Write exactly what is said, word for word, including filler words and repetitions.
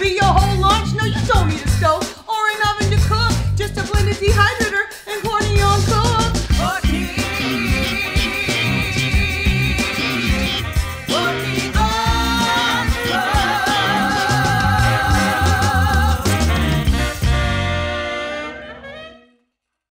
me your whole lunch. No, you told me to stove or an oven to cook, just to blend and dehydrate.